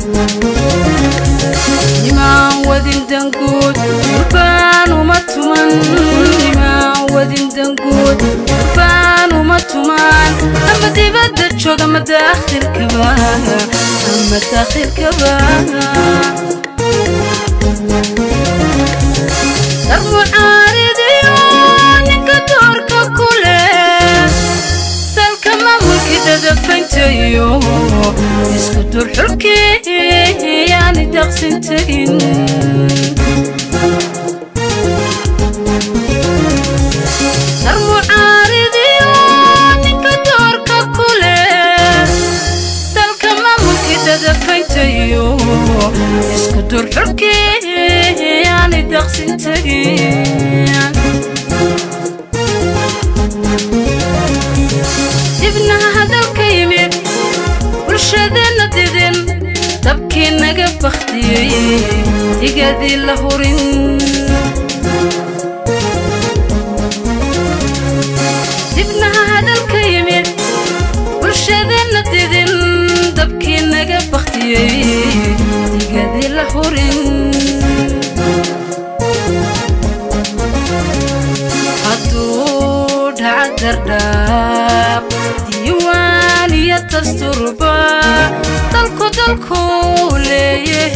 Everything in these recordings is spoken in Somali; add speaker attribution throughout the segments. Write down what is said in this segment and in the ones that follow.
Speaker 1: نمان ودين دنقود ربان ومتمان نمان ودين دنقود ربان ومتمان أما تبدأ تشوق أما داخل كبان أما داخل كبان درب عارضيون كدورك كله سالك ما ملكي دفنتيو يسكتوا الحركي يعني دقسنتين درب عارضيون كدورك كله سالك ما ملكي دفنتيو يسكتوا الحركي يعني دقسنتين ابن هذا الكيمير ورشدنا ديدن تبكي نقف اختي يقاذي اللهورين ابن هذا الكيمير ورشدنا ديدن تبكي نقف اختي يقاذي اللهورين حدود عالدرداب ديوان يتستربا دلكو ليه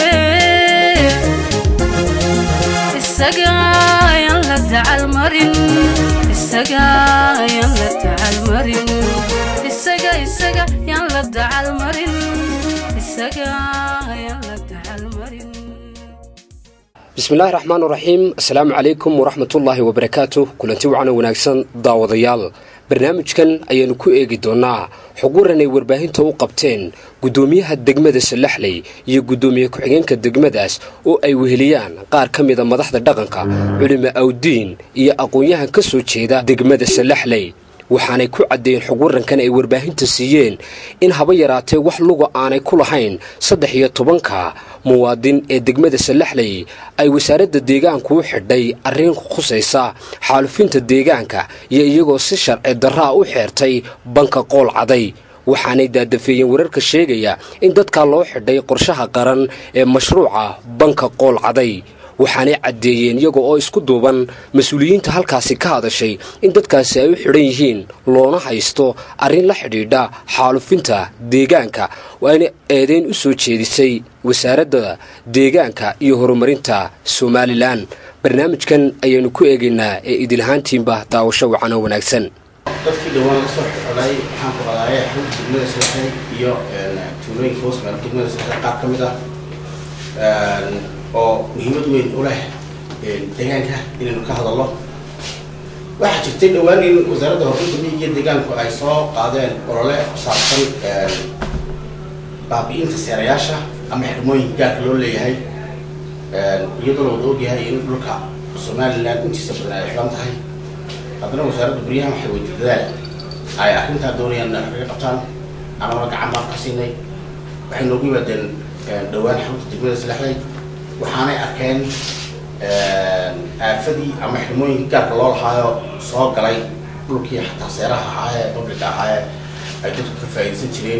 Speaker 1: السقايا لدع المرين السقايا لدع المرين السقايا لدع المرين السقايا لدع المرين بسم الله الرحمن الرحيم السلام عليكم ورحمة الله وبركاته كلنتي وعنا وناكسن داوديال برنامجكن ayaynu ku eegi doonaa xuquuqan ay warbaahinta u qabteen gudoomiyaha degmada Salaxley iyo gudoomiye ku-xigeenka degmadaas oo ay weheliyaan qaar kamid ah madaxda dhaqanka culimo awdiin iyo aqoonyahan ka soo jeeda degmada Salaxley waxaanay ku cadeeyeen xuquuqan ay warbaahinta siiyeen in haba yaraatee wax lugu aanay ku lahayn 13 muwaadin ee degmada Salaxley ay wasaaradda deegaanka u xidhay arrin khusaysa xaalufinta deegaanka iyo iyagoo si sharci darro u xeertay banka qool caday waxaanay daadafeeyeen wararka sheegaya in dadka loo xidhay qorshaha qaran ee mashruuca banka qool caday waxaanay cadeeyeen iyagoo oo isku duuban mas'uuliyiinta halkaasi ka hadashay in dadkaasi ay u xidhan yihiin loona haysto arrin la xidhiidha xaalufinta deegaanka waana eedeyn u soo jeedisay wasaaradda deegaanka iyo horumarinta Somaliland barnaamijkan ayaynu ku eegaynaa ee idilhaantiinba daawasho wacan oo wanaagsan
Speaker 2: dadkii dhawaan la soo xidhay waxaan ku qadaayay xarunta degmada Salaxley iyo tuulooyinka hoos mara degmada Salaxley qaar ka mid ah oo muhiimad weyn u leh deegaanka inaynu ka hadalno waxa jirtay dhawaan in wasaaradda horumarinta iyo deegaanku ay soo qaadeen olole ku saabsan baabi'inta seerayaasha ama xirmooyinka gaarka loo leeyahay iyadoo la ogyahay in dhulka Somaliland intiisa badan ay xiran tahay haddana wasaaradda bariyaha waxay weydiideen ay arrinta doonayaan inay ka qabtaan anaguna gacan baan ka siinay waxay noogu yimaadeen dhawaan xarunta degmada Salaxley waxaanay arkeen aafadii ama xirmooyinka gaarka loo lahaayo soo galay dhulkii xataa seeraha ahaa ee publica ahaa ee ay dadku ka faa'iidaysan jireen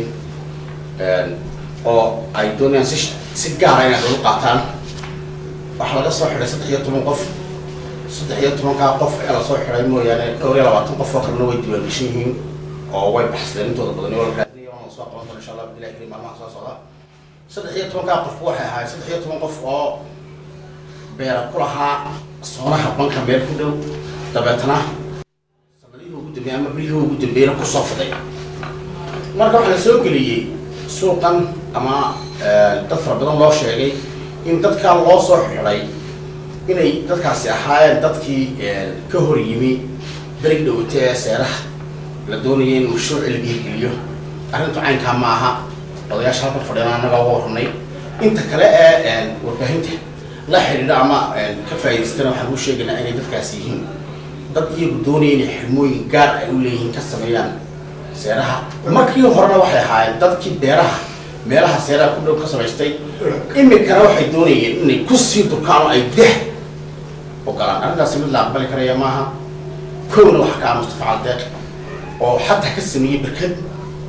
Speaker 2: oo ay doonayaan si gaar ah inay ugu qaataan waxa laga soo xidhay 13 qof 13 qof ee la soo xidhay mooyaane 22 qof oo kalena way diiwaan gashan yihiin oo way baxsadeen intooda badan oo la raadinayo oo soo qaban doona insha Allah ilaahay maalmaha soo socda 13 qof waxay ahayd 13 qof oo beer ku lahaa soonaha banka meel ku dhow dabeetana sanadihii ugu dambeeyay ama bilihii ugu dambeeyay ku soo faday marka waxa la soo geliyay suuqan ama dad fara badan loo sheegay in dadka loo soo xidhay inay dadkaasi ahaayeen dadkii ka hor yimi berig dhawtay seeraha la doonayay in mashruuc la geliyo arrintu caynka ma aha odayaasha halka fadhiyaan anaga ugu hornay inta kale ee warbaahinta la xiriira ama ka faa'iideystana waxaan u sheegaynaa inay dadkaasi yihiin dad iyagu doonayeen xirmooyin gaar ay u leeyihiin ka sameeyaan seeraha markii horena waxay ahaayeen dadkii beeraha meelaha seeraha ku dhow ka samaystay imikana waxay doonayeen inay ku sii durkaan ay dah ogolaan arrintaasi mid la aqbali karaya maaha. كون وحكى مصطفى عالداق وحتى كسمية بركد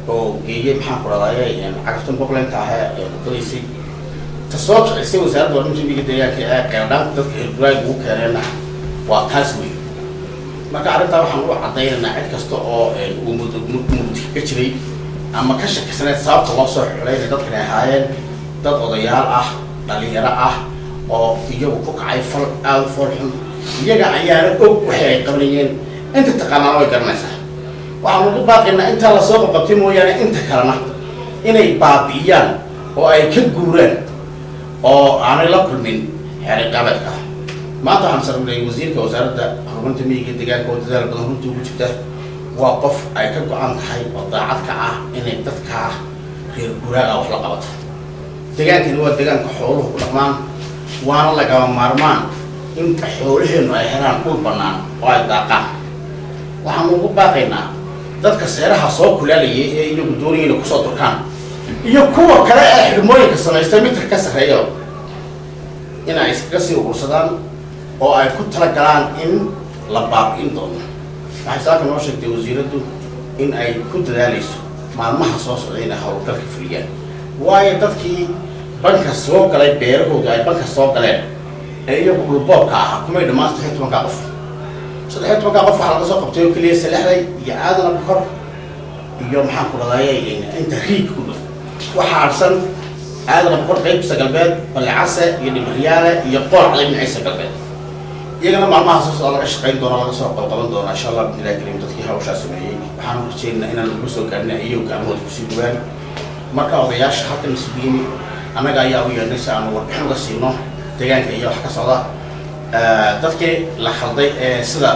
Speaker 2: oo geeyay maxaan ku raadayay cagaftan boqoleynta ah ee wadadiisii tasoo kicisay wasaaradda horumarinta miyiga deegaanka ee qeydhaan dadka hirguraag ugu keenayna waa taas weyn marka arrintaa waxaan u caddaynaynaa cid kasta oo uu mugdi ka jiray ama ka shakisaneed sababta loo soo xulay inay dadkan ahaayeen dad odayaal ah dhalinyaro ah oo iyagu ku kacay fal aad u fool xun iyaga ayaana og waxay ay qabanayeen inta taqaanaana way garanaysaa waxaan ugu baaqaynaa intaa lasoo qabqabtay mooyaane inta kalena inay baabi'iyaan oo ay ka guuraan oo aanay la kulmin xeer qaabadka maanta waxaan sarnay wasiirka wasaaradda horumarinta miyiga deegaanka oo dadaal badan runtii ugu jirta waa qof ay ka go-an tahay oo daacad ka ah inay dadka reer guraaga wax la qabato deegaankani waa deegaanka xooluhu ku dhaqmaan waana lagama maarmaan in xoolaheenu ay helaan dhul bannaan oo ay daaqaan waxaan ugu baaqaynaa dadka seeraha soo kulaalayay ee iyagu doonaya inay kusoo durkaan iyo kuwa kale ee xidhmooyinka samaystay midka ka sarreeyo in ay iskaga sii urursadaan oo ay ku talagalaan in la baabi'in doono waxay saaka noo sheegtay wasiiraddu in ay ku dadaalayso maalmaha soo socday inay howlgalka fuliyaan waayo dadkii banka soo galay beerahooda ay banka soo galeen ee iyagu dhulboobka ahaa kumay dhammaan 16 qof 16 qof waxaa laga soo qabtay oo keliya salexday iyo aadana bukor iyo maxaan ku raadayay inta riig ku dhow waxaa harsan aadana bukor qaybta galbeed balcase iyo dhibriyaale iyo qoor cali dhinaciisa galbeed iyagana maalmaha soo socda laga shaqayn doono laga soo qaban doono insha Allah billahi karim dadkii hawshaa sameeyay waxaan u rajaynaynaa inaan ugu soo gaarnay iyagu gacmahooda kusii dhawaan marka odayaasha halkan isugu annaga ayaa u yeedhnay si aan warbixin uga siino deegaanka iyo wax ka socda dadkii la khalday ee sida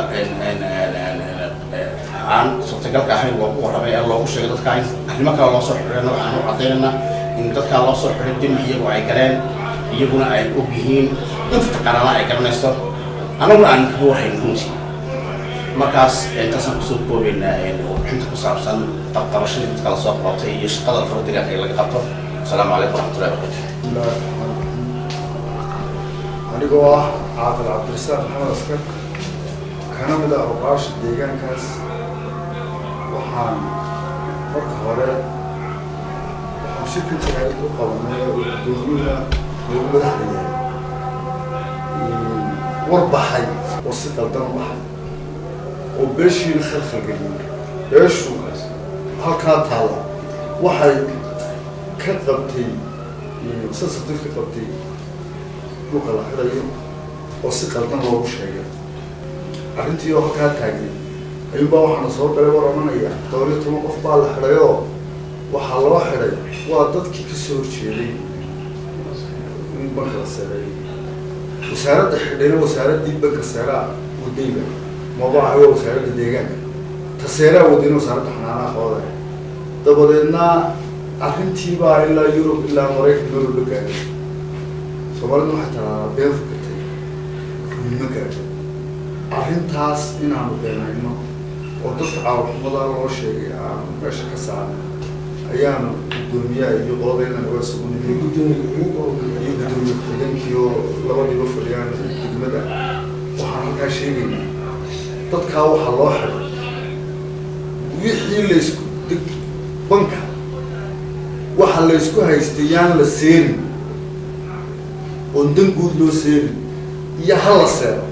Speaker 2: aan suurtagalka ahayn loogu warramay ee loogu sheegay dadka in arrimo kale loo soo xidhayna waxaan u caddaynaynaa in dadkaa loo soo xidhay dembi iyagu ay galeen iyaguna ay og yihiin inta taqaanana ay garanayso anaguna aan kaga warhayn runtii markaas intaasaan kusoo koobaynaa warbixinta ku saabsan qabqabashadii dadka la soo qabatay iyo shaqada la faro deegaanka laga qabto السلام عليكم ورحمة الله وبركاته.
Speaker 3: بسم الله الرحمن الرحيم. أنا جوا عادل عبد الرزاق محمد أسكر كان من أوقاش ديجان كاس وحان فرق هراء وشكل تعيد وقومية ودولنا ودولنا حديا وربحي وسط الدم بحي وبشي الخلق الجديد إيش هو هالكات هذا وحي كتبتي مسلسل كتبتي لوكا لا خدايو oo si qaldan loogu sheegay arintii oo ka taagay ayuba waxaan soo galay waramanaya dawladda qof baa la xirayo waxa loo xiray waa dadkii ka soo jeeday in banka saray wasaaradda xidhay wasaaradii banka saraa wadayga mawduuca waa wasaaradda deegaanka taseeraa wadayna wasaaradda xanaanaha hooda dabadeedna arrintii baa ilaa Yurub ilaa Mareykanka loo gaaray Soomaalidu xataa been fikirtay kuma gaaray arrintaas inaanu beenayno oo dadka caafimaadka loo sheegay aan meesha ka saarno ayaanu gudoomiyaha iyo qodobayna waa sugnay gudoomiyaha labadiiba fadhiyaan degmada waxaan halkaa sheegaynaa dadka waxa loo xiray wixii la isku banka waxa la isku haystayaan la seerin oo dan guud loo seerin iyo hal la seero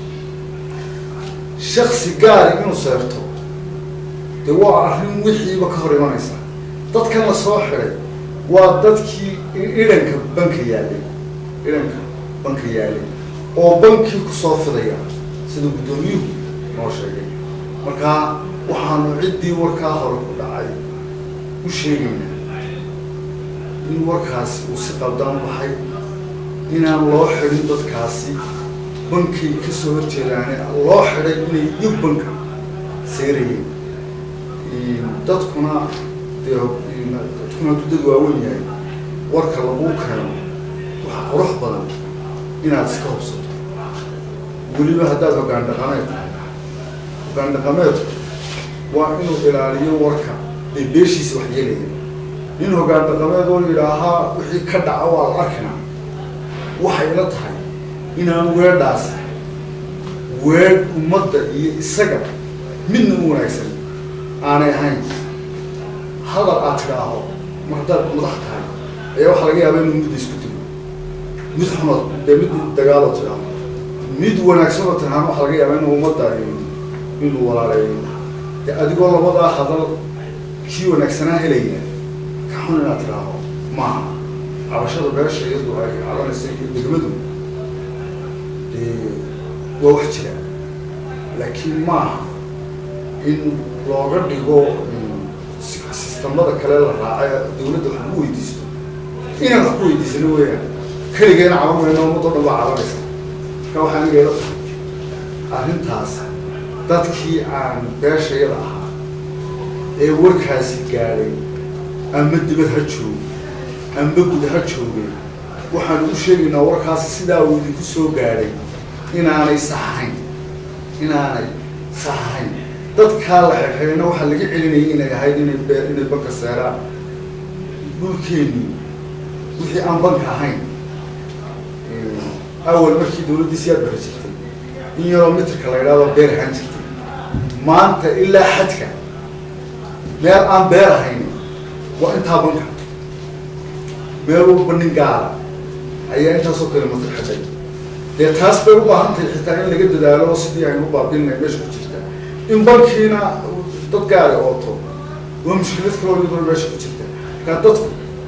Speaker 3: shakhsi gaar inuu seerto de waa arrin wixiiba ka hor imanaysa dadkan la soo xiray waa dadkii idanka banka yaalay oo bankii ku soo fidaya sida gudoomiyuhu noo sheegay marka waxaanu ciddii warkaa hore ku dhacay u sheegaynaa in warkaasi uu si qaldan baxay inaan loo xirin dadkaasi bankii ka soo horjeedaane loo xiray inay iyag banka seerayeen dadkuna dad waaweyn yahay warka lagu keeno waxa qurux badan inaad iska hubsato weliba haddaad hoggaan dhaqameedku waa inuu ilaaliyo warka ee beeshiisa wax yeelaya nin hoggaan dhaqameed oo yidhaahaa wixii ka dhaca waa la arkinaa waxay la tahay inaan weedhaas weedh ummadda iyo isaga midna u wanaagsan aanay ahayn hadal aad tidhaaho mardaad madax tahay ayaa waxaa laga yaabaa inuu mid isku digo mid xumad dee mid dagaalo tidhaaho mid wanaagsan oo tidhaahna waxaa laga yaabaa inuu ummadda inuu walaaleeyo dee adigoo labadaa hadal kii wanaagsanaa helaya ka xun inaad tidhaaho maaha cabashada beesha iyadu ay cabanaysa iyo degmadu waa wax jira laakiin maaha in looga dhigo sistamada kale la raaca dawladda wax ku weydiisto inaan wax ku weydiisano weeyaan keligeena cabanmayno ummadoo dhan baa cabanaysa marka waxaa anigeeda arrintaas dadkii aan beeshayada ahaa ee warkaasi gaadhay amba dibad ha joogo amba guda ha joogay waxaan u sheegaynaa warkaasi sidaa uu idinku soo gaadhay inaanay saxahayn dadkaa la xirxirayna waxaa laga celinayay inay ahayd inay banka seeraan dhulkeennii wixii aan banka ahayn awal markii dawladdiisi aad bari jirtay in yaroo mitrka la yidhahdo beer ahaan jirtay maanta ilaa xadka meel aan beer ahayn waa intaa banka meel walba nin gaala ayaa intaasoo kale matr xaday dee taas bay u baahan tahay xitaa in laga dadaalo sidii aynu baabinay meesha ku jirta in bankiina dad gaari ooto waa mushkilad kaloo iyaduna meesha ku jirta markaa dadku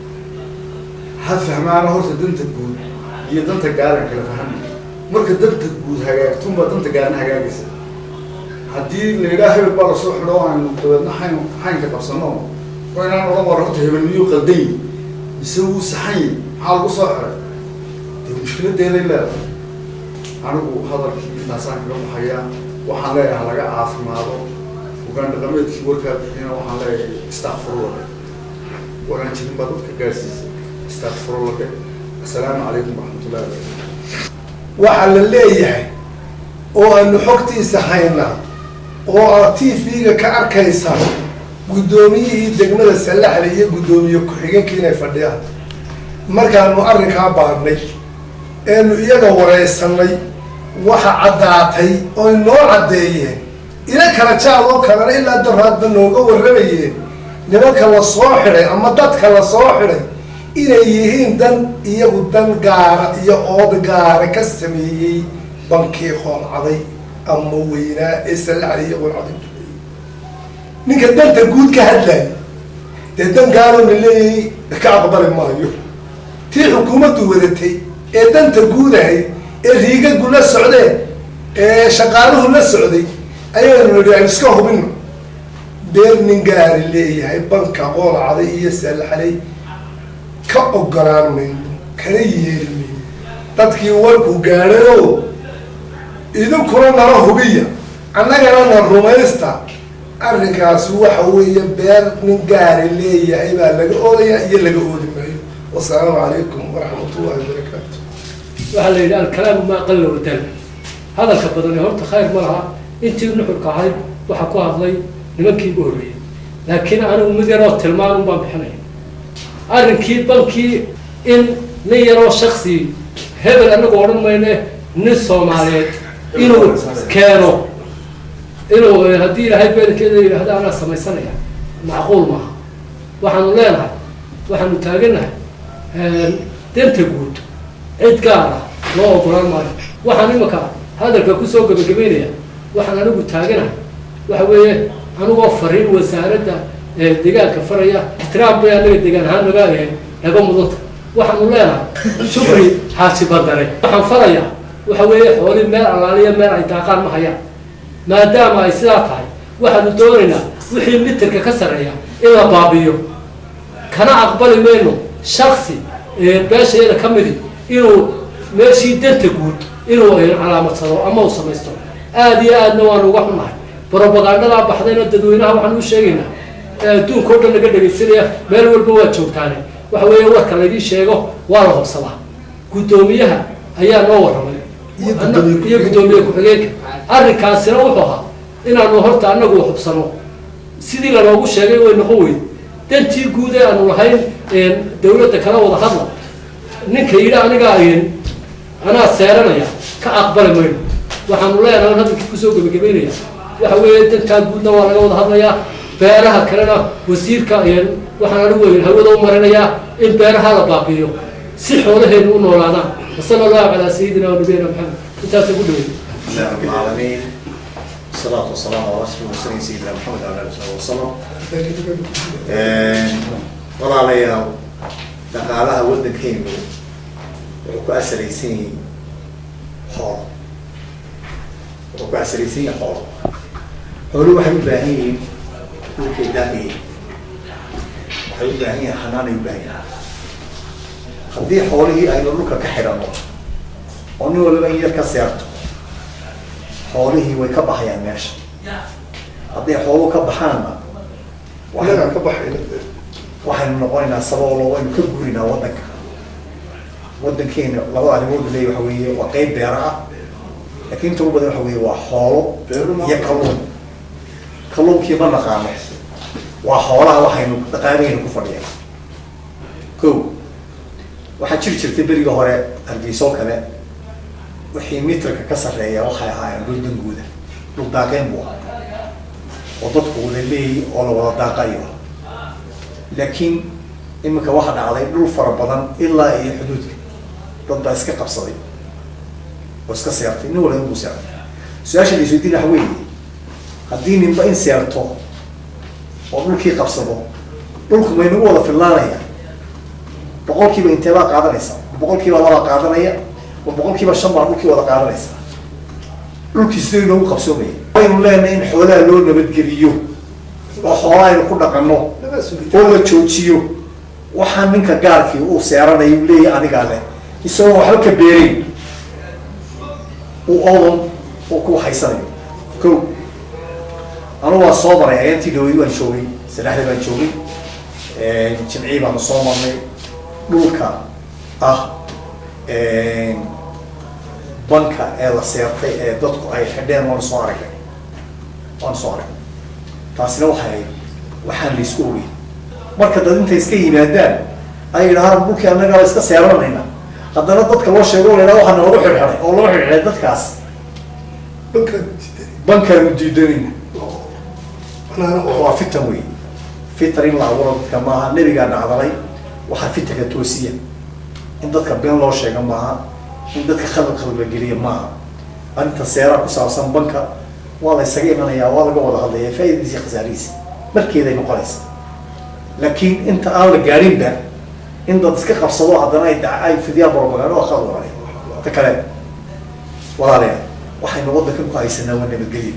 Speaker 3: had fahmaana horta danta guud iyo danta gaaran kala fahami marka danta guud hagaagtunbaa danta gaarna hagaagaysa haddii la yidhaha hebel baa lasoo xidho aynu dabeedna xaynka qabsano oo inaan odhan war horta hebel miyuu qalday mise wuu saxany maxaa lagu soo xiray dee mushkiladeeday leedahay anigu hadalkii intaasaan kaga baxayaa waxaan leeyahay laga caafimaado hogaan dhaqameedkii warkaa bixina waxaan leeyahay istakfurullah waraan jirin baa dadka gaarsiisay istakfurullah assalaamu calaykum waraxmatullahi wabarakatu
Speaker 4: waxaa la leeyahay oo aanu xogtiisa haynaa oo aad tv-ga ka arkaysaa guddoomiyihii degmada sallaxle iyo guddoomiye ku-xigeenkii inay fadhiyaan markaanu arrinkaa baadhnay eenu iyaga wareysanay waxa caddaatay oy noo caddeeyeen ila kala jaad oo kalena ilaa daraadba nooga warramayeen nimanka la soo xidhay ama dadka la soo xidhay inay yihiin dan iyagu dan gaara iyo ood gaara ka sameeyey bankii qoolcaday ama weynaa ee sallaxle iyo qoolcaday ninka danta guud ka hadlaya dee dan gaaroo la leeyay ka aqbali maayo tii xukuumaddu wadatay ee danta guudahay ee riigagu la socdeen ee shaqaaluhu la socday ayaanu nidhi aynu iska hubino beer nin gaari leeyahay banka qoolcaday iyo sallaxley ka ogolaan mayno kana yeeli mayno dadkii warkuu gaadhayoo idinkuna nala hubiya annagana na rumaysta arrinkaasi waxa weeye beer nin gaari leeyahay baa laga oodayaa iyo laga oodi maayo wasalaamu calaykum waraxmatullahi wabarakaatu
Speaker 5: waxaa la yidhi alkalaamu maa qalla wadal hadalka badani horta khayr ma laha intii nuxurka ahayd waxaa ku hadlay nimankii ugu horreeyey laakiin anigu mid yaroo tilmaan un baan bixinaya arrinkii bankii in nin yaroo shaksi hebel anagu odhan mayne nin soomaaliyeed inuu keeno inuu haddii ilaahay beelkeeda yidhaahda anaa samaysanaya macquul maaha waxaanu leenahay waxaanu taaganahay danta guud cid gaar ah loo ogolaan maayo waxaan imanka hadalka kusoo gabagabeynaya waxaan anigu taaganahay waxa weeye anigoo fariin wasaaradda deegaanka faraya ixtiraam bay anaga deegaan ahaan naga mudanta waxaanu leenahay shukri xaaji badare waxaan farayaa waxa weeye xooli meel allaaliya meel ay daaqaan ma hayaan maadaama ay sidaa tahay waxaanu doonaynaa wixii mitirka ka sarreeya in la baabiyo kana aqbali mayno shaksi beeshayada ka midi inuu meeshii danta guud inuu calaamadsado ama uu samaysto aada iyo aadna waanu uga xunahay brobagandhadaa baxdayna dadweynaha waxaan u sheegaynaa adduunka o dhan laga dhegaysanaya meel walba waa joogtaane waxa weeye warka laydii sheego waa la hobsadaa guddoomiyaha ayaa noo warramay iyo guddoomiye ku-xigeenka arrinkaasina wuxuu ahaa inaanu horta anagu hubsano sidii lanoogu sheegay way noqon weyd dantii guud ee aanu lahayn dawladda kala wada hadla ninka yidhi anigaa anaa seeranaya ka aqbali mayno waxaanu leenahay hadalkii kusoo gebagabeynaya waxa weeye dantaa guudna waa laga wada hadlayaa beeraha kalena wasiirka ayaan waxaan anigu weyn hawada u marinayaa in beeraha la baabi'iyo si xoolaheenu u noolaadaan wasala allahu calaa sayidina wa nabiyina maxamed intaas ugu dhaweey
Speaker 6: bismillahi rabbil aalamiin salaatu wasalaamu calaa ashrafil mursaliin sayidina maxamed wa ala alihi wasallam walaalayaal dhaqaalaha waddankeenu wuxuu ku asalaysan yihiin xoolo wuxuu ku asalaysan yihiin xoolo xooluhu waxay u baahan yihiin dhulkay daaqayeen waxay u baahan yihiin xanaanay u baahan yihiin haddii xoolihii aynu dhulka ka xidhanno oo nin waliba in yar ka seerto xoolihii way ka baxayaan meesha hadday xooluhu ka baxaanna
Speaker 4: inagaan ka baxayna
Speaker 6: waxaynu noqonaynaa saboolo waynu ka gurinaa waddanka waddankeena laba arrimood leeya waxa weeye waa qeyb beera ah laakiin inta ugu badan waxa weeye waa xoolo iyo kalluun kalluunkii ma naqaano waa xoolaha waxaynu dhaqaalahaynu ku fadhiya ko waxaa jiri jirtay beriga hore hargeysoo kale wixii mitrka ka sarreeya waxay ahaayeen dhul danguuda dhul daaqeen buu ahaa oo dadku wada leeyi oo la wada daaqayo laakiin iminka waxa dhacday dhul fara badan ilaa iyo xuduudka dad baa iska qabsaday oo iska seertay nin waliba buu seertay su-aasha laisweydiin waxa weeye haddii ninba in seerto oo dhulkii qabsado dhulku maynagu wada fillaanaya boqolkiiba intee baa qaadanaysa boqolkiiba labaa qaadanaya oo boqolkiiba shan baa dhulkii wada qaadanaysa dhulkii sidii noogu qabsoomaya waynu leenahay in xoolaha loo nabadgeliyo oo xoolaha aynu ku dhaqanno oo la joojiyo waxaa ninka gaarkii uu seeranayo uu leeyahay anigaa leh isagoo waxba ka beerayn uu odan uu ku haysanayo ko anu waa soo maray ayaantii dhaweyd waan joogay salaxda baan joogay jimcii baanu soo marnay dhulka ah banka ee la seertay ee dadku ay xidheen waanu soo aragnay taasina waxay waxaan la isku ogey marka dad intay iska yimaadaan ay yidhahaan dhulkii annagaa iska seeranayna haddana dadka loo sheego la yidhaha waxaana lagu xidhxidhay oo lagu xidhxidhay dadkaas bankaanu diidanayna waa fitan wey fitan in la abuuro dadka maaha nebigaa dhacdalay waxaa fitanka toosiya in dadka been loo sheega maaha in dadka khalad la geliya maaha arrinta seeraa ku saabsan banka waa la ysaga imanayaa waa laga wada hadlaya faa'iidadiisi khasaarihiisa markeeday noqonaysa laakiin inta aan la gaarinba in dad iska qabsado haddana ay fidiyaan propaganda waa khalad waray ta kale walaalayaal waxaynu waddankan ku haysanaa waa nabadgelyo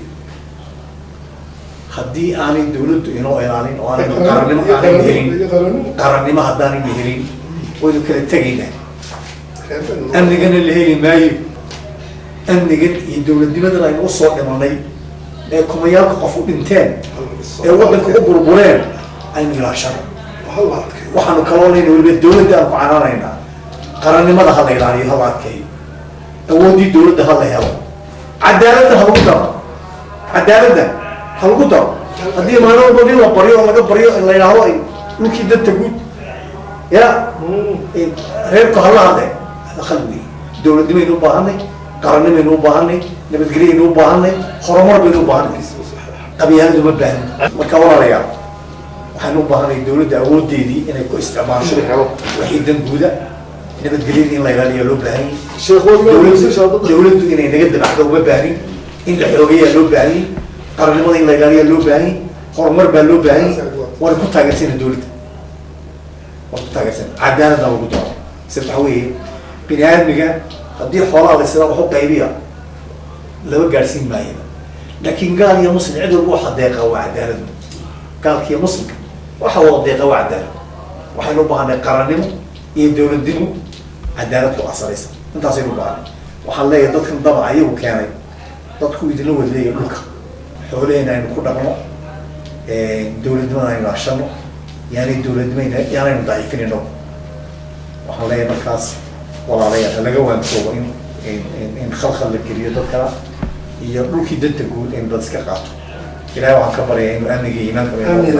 Speaker 6: haddii aanay dawladdu inoo ilaalin oo aanaynu qarannimo aanaynu helin qarannimo haddaanaynu helin waynu kala tegaynaa amnigana la heli maayo amnigan iyo dawladnimadan aynu usoo dhimanay ee kumayaalka qof u dhinteen ee waddanka u burbureen aynu ilaashano waxaanu kaloo leyna weliba dawladda aan ku canaanaynaa qarannimada ha la ilaaliyo ha la adkeeyo awooddii dawladda ha la helo cadaaladda ha lagu daro cadaaladda ha lagu daro haddii maalin walba nin la baryo oo laga baryo la yidhaahdo ay dhulkii danta guud ya reerku hala hadle khalad wey dawladnimaynu u baahanay qarannimaynu u baahanay nabadgelyaynu u baahanay horumar baynu u baahanay qabyaaladu ma baahnin marka walaalayaal waxaynu u baahanay dawladda awooddeedii inay ku isticmaasho wixii danguuda nabadgelyadii in la ilaaliyaa loo baahanyay dawladdu inay naga dabacdo uma baahnin in la xoogayaa loo baahanyay qarannimada in la ilaaliyaa loo baahanyay horumar baa loo baahanyay waana ku taageersana dawladda waan ku taageersana cadaaladna lagu daro sida waxa weeye bini aadmiga haddii xoolaha la sidaa waxu qaybiya lama gaadhsiin maayo laakiin gaal iyo muslim cid walba waxa deeqa waa cadaaladu gaalka iyo muslimka waxa wada deeqa waa cadaalad waxaynu u baahanay qarannimo iyo dawladnimo cadaalad ku asaraysa intaasaynu u baahanay waxaan leeyahay dadkan dabaca iyagu keenay dadku idinla wadleeya dhulka xoolahayna aynu ku dhaqno dawladnimada aynu ashano yaanay dawladnimayna yaanaynu daciifinayno waxaan leeyahay markaas walaalayaal laga waankoobo in khalkhal la geliyo dadka iyo dhulkii danta guud in dad iska qaato ilahay waxaan ka baryaa inuu amniga iimaanka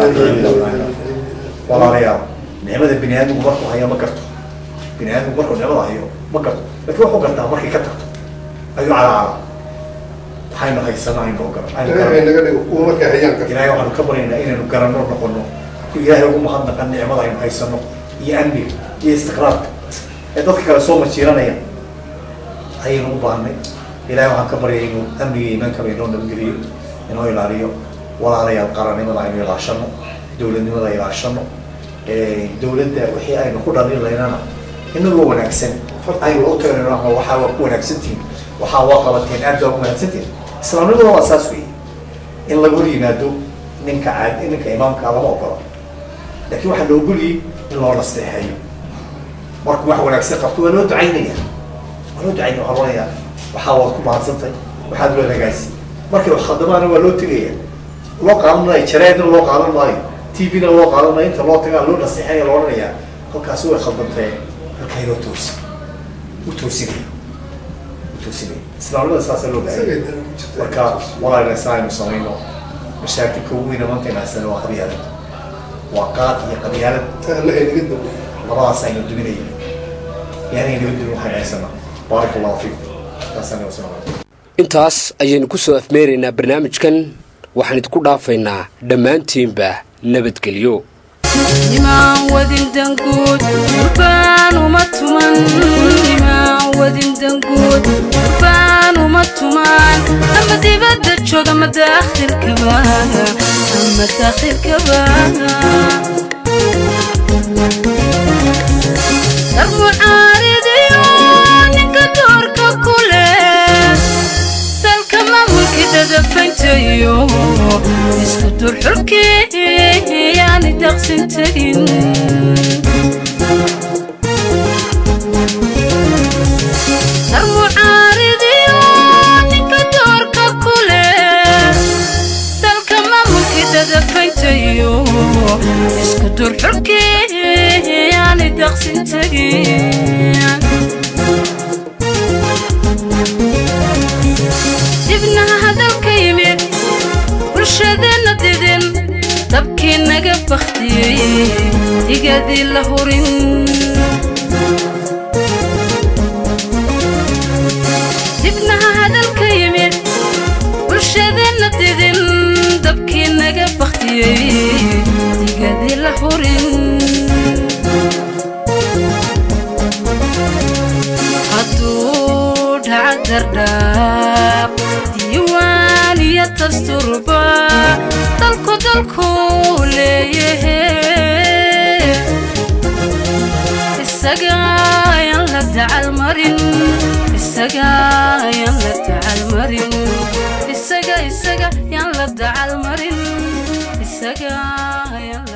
Speaker 6: walaalayaal nicmada bini aadmigu markuu hayo ma garto bini aadmigu markuu nicmada hayo ma garto lakin wuxuu gartaa markay ka tagto ayuu calaacala waxaynu haysanaa aynu ogaran
Speaker 4: naga dhigo kuwa markay hayaan ka
Speaker 6: ilaahay waxaanu ka baryaynaa inaynu garanno noqono ku ilaahay ugu mahadnaqan nicmada aynu haysano iyo amniga iyo istiqraarka ee dadka kale soo majiiranaya ayaynu u baahnay ilaahay waxaan ka baryay inuu amniga iimaankaba inoo nabadgeliyo inoo ilaaliyo walaalayaal qarannimada aynu ilaashano dowladnimada ilaashano dowladda wixii aynu ku dhalin laynana inagoo wanaagsan aynu u tagno waxaa waa ku wanaagsantihiin waxaa waa qabateen aad baa ku wanaagsantihiin islaamnimada waa saas weeye in lagu hor yimaado ninka imaamka lama ogola laakiin waxaa la ogoliyey in loo nasteexeeyo markuu wax wanaagsan qabto waa loo ducaynaya waxaa loonaya waxaa waad ku mahadsantahay waxaad loo hagaasi markay wax khadamaana waa loo tegaya loo qaadan maayo jaraa'idna loo qaadan maayo tvna loo qaadan maayo inta loo tagaa loo nasteexeeya loo odhanayaa halkaasi way khaldantee halkaa inoo toosinaya islaamnimada saasaa loo baahanya marka walaalina saa aynu samayno mashaakilka ugu weyna maanta inaasana waa qabyaalad waa qaad iyo qabyaalad labadaas aynu duminaya yaanay naga dumin waxaynu haysanaa baarak allahu fiikum taasaan wasalaam
Speaker 1: intaas ayaynu ku soo afmeeraynaa barnaamijkan waxaan idinku dhaafaynaa dhammaantiinba nabadgelyo
Speaker 7: nimaan wadin danguud durbaan uma tuman nimaan wadin danguud durbaan uma tuman ama dibadda jooga ama daakhilkaba dar mucaaridiyo ninka doorka ku leh dalka maamulkii dadafantayo isku dur xulkii yaani daqsin tegin dar mucaaridiyo ninka doorka ku leh dalka maamulkii dadafantayo isku dur xulkii yaani daqsin tegin dibnaha hadalka yimid bulshadeenna didin dabkii naga baktiyey digadii la hurin dibnaha hadalka yimid bulshadeenna didin dabkii naga baktiyey digadii la hurin hadduu dhaca dardhaab diiwaan iyo tasturba dalku leeyahe isaga ayaan la dacal marin isaga yaan la dacal marin isaga yaan la dacal marin isaga yaan